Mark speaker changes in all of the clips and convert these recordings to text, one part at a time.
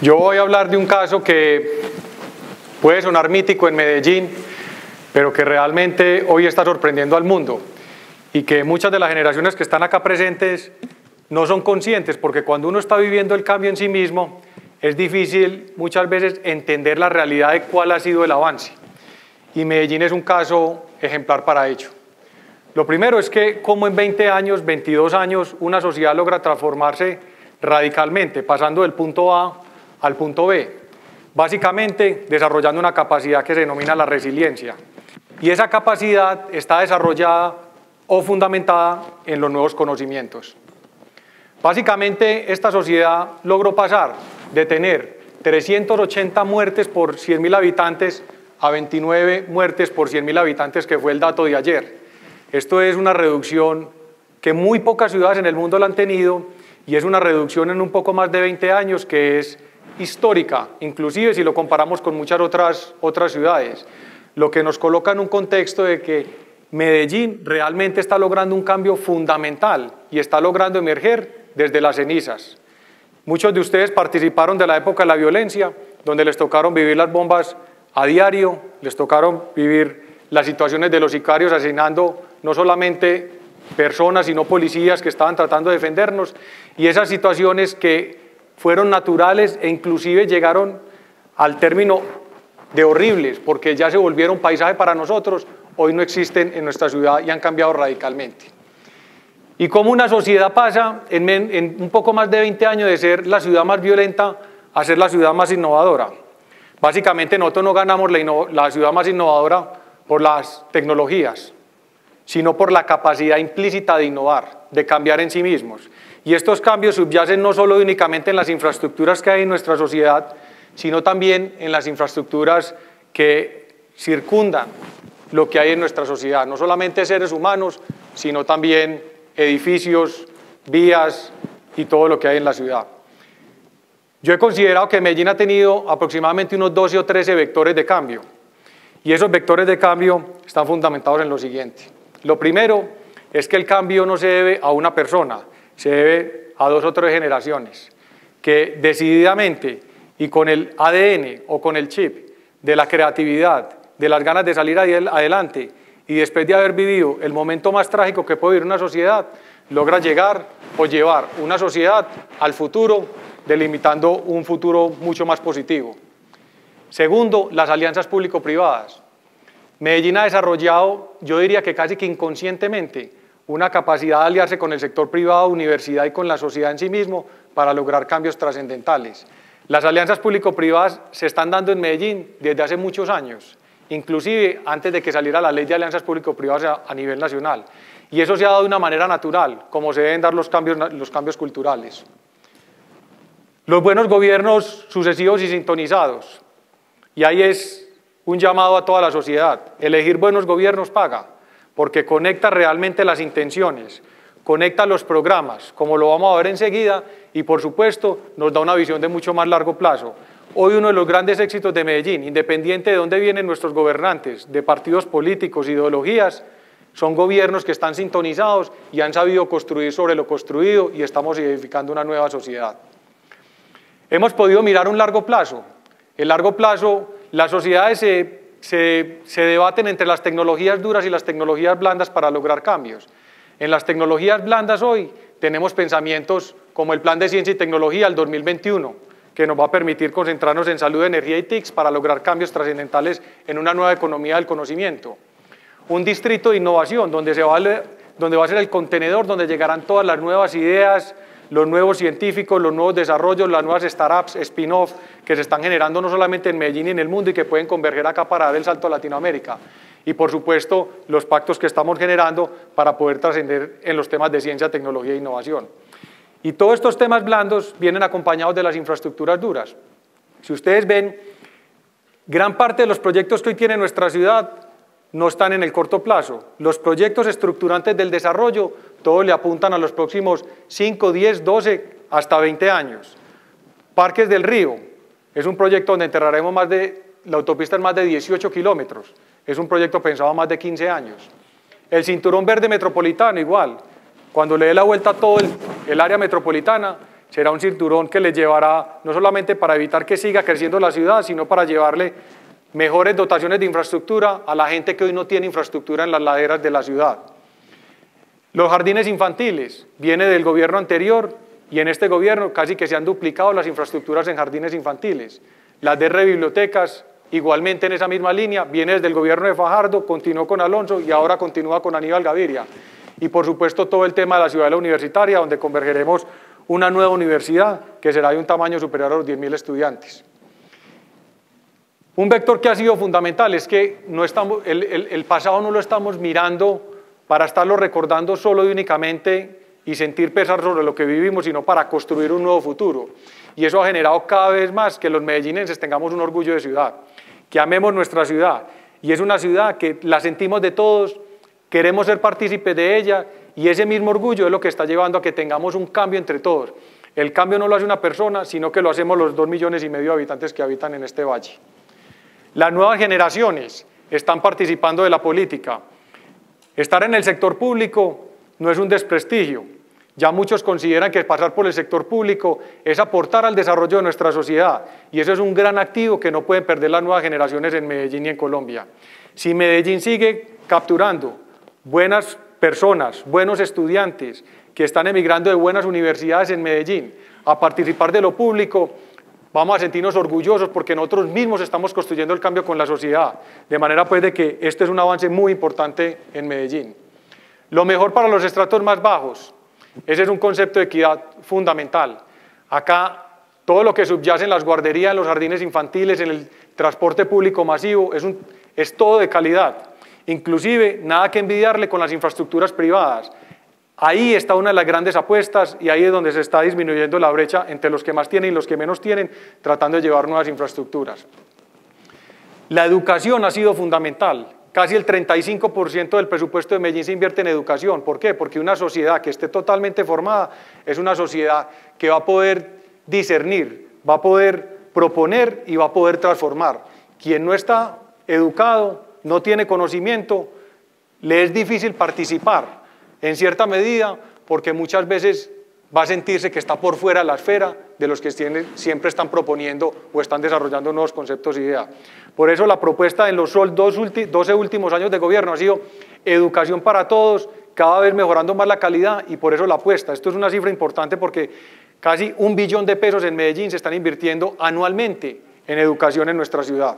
Speaker 1: Yo voy a hablar de un caso que puede sonar mítico en Medellín, pero que realmente hoy está sorprendiendo al mundo y que muchas de las generaciones que están acá presentes no son conscientes, porque cuando uno está viviendo el cambio en sí mismo, es difícil muchas veces entender la realidad de cuál ha sido el avance. Y Medellín es un caso ejemplar para ello. Lo primero es que como en 20 años, 22 años, una sociedad logra transformarse radicalmente, pasando del punto A al punto B, básicamente desarrollando una capacidad que se denomina la resiliencia. Y esa capacidad está desarrollada o fundamentada en los nuevos conocimientos. Básicamente, esta sociedad logró pasar de tener 380 muertes por 100.000 habitantes a 29 muertes por 100.000 habitantes, que fue el dato de ayer. Esto es una reducción que muy pocas ciudades en el mundo la han tenido y es una reducción en un poco más de 20 años que es histórica, inclusive si lo comparamos con muchas otras ciudades, lo que nos coloca en un contexto de que Medellín realmente está logrando un cambio fundamental y está logrando emerger desde las cenizas. Muchos de ustedes participaron de la época de la violencia, donde les tocaron vivir las bombas a diario, les tocaron vivir las situaciones de los sicarios asesinando no solamente personas, sino policías que estaban tratando de defendernos, y esas situaciones que fueron naturales e inclusive llegaron al término de horribles, porque ya se volvieron paisaje para nosotros, hoy no existen en nuestra ciudad y han cambiado radicalmente. Y cómo una sociedad pasa en un poco más de 20 años de ser la ciudad más violenta a ser la ciudad más innovadora. Básicamente nosotros no ganamos la ciudad más innovadora por las tecnologías, sino por la capacidad implícita de innovar, de cambiar en sí mismos. Y estos cambios subyacen no solo únicamente en las infraestructuras que hay en nuestra sociedad, sino también en las infraestructuras que circundan lo que hay en nuestra sociedad, no solamente seres humanos, sino también edificios, vías y todo lo que hay en la ciudad. Yo he considerado que Medellín ha tenido aproximadamente unos 12 o 13 vectores de cambio, y esos vectores de cambio están fundamentados en lo siguiente. Lo primero es que el cambio no se debe a una persona, se debe a 2 o 3 generaciones, que decididamente y con el ADN o con el chip de la creatividad, de las ganas de salir adelante y después de haber vivido el momento más trágico que puede vivir una sociedad, logra llegar o llevar una sociedad al futuro, delimitando un futuro mucho más positivo. Segundo, las alianzas público-privadas. Medellín ha desarrollado, yo diría que casi que inconscientemente, una capacidad de aliarse con el sector privado, universidad y con la sociedad en sí mismo para lograr cambios trascendentales. Las alianzas público-privadas se están dando en Medellín desde hace muchos años, inclusive antes de que saliera la ley de alianzas público-privadas a nivel nacional. Y eso se ha dado de una manera natural, como se deben dar los cambios culturales. Los buenos gobiernos sucesivos y sintonizados. Y ahí es un llamado a toda la sociedad. Elegir buenos gobiernos paga, porque conecta realmente las intenciones, conecta los programas, como lo vamos a ver enseguida, y por supuesto nos da una visión de mucho más largo plazo. Hoy uno de los grandes éxitos de Medellín, independiente de dónde vienen nuestros gobernantes, de partidos políticos, ideologías, son gobiernos que están sintonizados y han sabido construir sobre lo construido y estamos edificando una nueva sociedad. Hemos podido mirar un largo plazo. El largo plazo, las sociedades se debaten entre las tecnologías duras y las tecnologías blandas para lograr cambios. En las tecnologías blandas hoy tenemos pensamientos como el Plan de Ciencia y Tecnología al 2021, que nos va a permitir concentrarnos en salud, energía y TICs para lograr cambios trascendentales en una nueva economía del conocimiento. Un distrito de innovación donde va a ser el contenedor donde llegarán todas las nuevas ideas, los nuevos científicos, los nuevos desarrollos, las nuevas startups, spin-off que se están generando no solamente en Medellín y en el mundo y que pueden converger acá para dar el salto a Latinoamérica. Y por supuesto los pactos que estamos generando para poder trascender en los temas de ciencia, tecnología e innovación. Y todos estos temas blandos vienen acompañados de las infraestructuras duras. Si ustedes ven, gran parte de los proyectos que hoy tiene nuestra ciudad no están en el corto plazo. Los proyectos estructurantes del desarrollo, todos le apuntan a los próximos 5, 10, 12, hasta 20 años. Parques del Río, es un proyecto donde enterraremos la autopista en más de 18 kilómetros. Es un proyecto pensado a más de 15 años. El Cinturón Verde Metropolitano, igual. Cuando le dé la vuelta a todo el área metropolitana, será un cinturón que le llevará no solamente para evitar que siga creciendo la ciudad, sino para llevarle mejores dotaciones de infraestructura a la gente que hoy no tiene infraestructura en las laderas de la ciudad. Los jardines infantiles, viene del gobierno anterior y en este gobierno casi que se han duplicado las infraestructuras en jardines infantiles. Las de bibliotecas, igualmente en esa misma línea, viene desde el gobierno de Fajardo, continuó con Alonso y ahora continúa con Aníbal Gaviria. Y por supuesto todo el tema de la ciudadela universitaria, donde convergeremos una nueva universidad que será de un tamaño superior a los 10.000 estudiantes. Un vector que ha sido fundamental es que no estamos, el pasado no lo estamos mirando para estarlo recordando solo y únicamente y sentir pesar sobre lo que vivimos, sino para construir un nuevo futuro. Y eso ha generado cada vez más que los medellinenses tengamos un orgullo de ciudad, que amemos nuestra ciudad. Y es una ciudad que la sentimos de todos, queremos ser partícipes de ella y ese mismo orgullo es lo que está llevando a que tengamos un cambio entre todos. El cambio no lo hace una persona, sino que lo hacemos los 2,5 millones de habitantes que habitan en este valle. Las nuevas generaciones están participando de la política. Estar en el sector público no es un desprestigio. Ya muchos consideran que pasar por el sector público es aportar al desarrollo de nuestra sociedad y eso es un gran activo que no pueden perder las nuevas generaciones en Medellín y en Colombia. Si Medellín sigue capturando buenas personas, buenos estudiantes que están emigrando de buenas universidades en Medellín a participar de lo público, vamos a sentirnos orgullosos porque nosotros mismos estamos construyendo el cambio con la sociedad, de manera pues de que este es un avance muy importante en Medellín. Lo mejor para los estratos más bajos, ese es un concepto de equidad fundamental. Acá todo lo que subyace en las guarderías, en los jardines infantiles, en el transporte público masivo, es todo de calidad. Inclusive nada que envidiarle con las infraestructuras privadas. Ahí está una de las grandes apuestas y ahí es donde se está disminuyendo la brecha entre los que más tienen y los que menos tienen, tratando de llevar nuevas infraestructuras. La educación ha sido fundamental. Casi el 35% del presupuesto de Medellín se invierte en educación. ¿Por qué? Porque una sociedad que esté totalmente formada es una sociedad que va a poder discernir, va a poder proponer y va a poder transformar. Quien no está educado, no tiene conocimiento, le es difícil participar en cierta medida porque muchas veces va a sentirse que está por fuera de la esfera de los que siempre están proponiendo o están desarrollando nuevos conceptos e ideas. Por eso la propuesta en los 12 últimos años de gobierno ha sido educación para todos, cada vez mejorando más la calidad y por eso la apuesta. Esto es una cifra importante porque casi 1 billón de pesos en Medellín se están invirtiendo anualmente en educación en nuestra ciudad.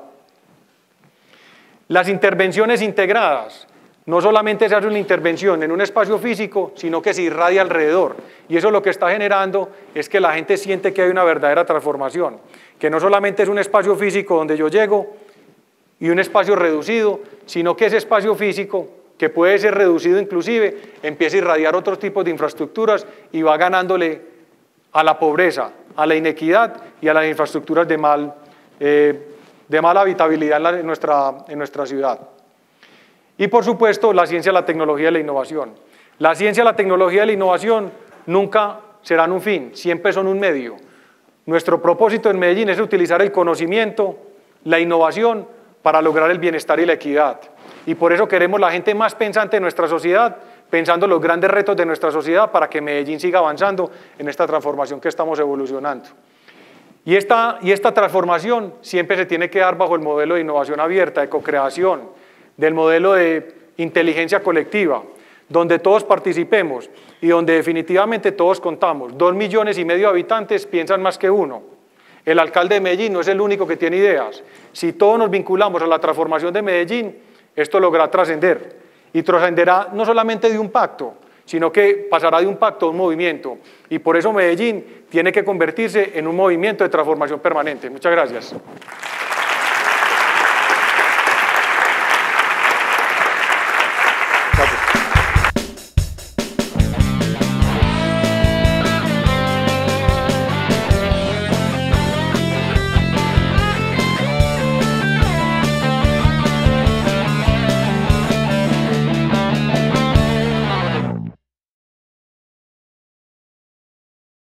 Speaker 1: Las intervenciones integradas. No solamente se hace una intervención en un espacio físico, sino que se irradia alrededor. Y eso lo que está generando es que la gente siente que hay una verdadera transformación, que no solamente es un espacio físico donde yo llego y un espacio reducido, sino que ese espacio físico, que puede ser reducido inclusive, empieza a irradiar otros tipos de infraestructuras y va ganándole a la pobreza, a la inequidad y a las infraestructuras de mala habitabilidad en nuestra ciudad. Y por supuesto, la ciencia, la tecnología y la innovación. La ciencia, la tecnología y la innovación nunca serán un fin, siempre son un medio. Nuestro propósito en Medellín es utilizar el conocimiento, la innovación para lograr el bienestar y la equidad. Y por eso queremos la gente más pensante de nuestra sociedad, pensando los grandes retos de nuestra sociedad para que Medellín siga avanzando en esta transformación que estamos evolucionando. Y esta transformación siempre se tiene que dar bajo el modelo de innovación abierta, de co-creación, del modelo de inteligencia colectiva, donde todos participemos y donde definitivamente todos contamos. 2,5 millones de habitantes piensan más que uno. El alcalde de Medellín no es el único que tiene ideas. Si todos nos vinculamos a la transformación de Medellín, esto logrará trascender. Y trascenderá no solamente de un pacto, sino que pasará de un pacto a un movimiento. Y por eso Medellín tiene que convertirse en un movimiento de transformación permanente. Muchas gracias.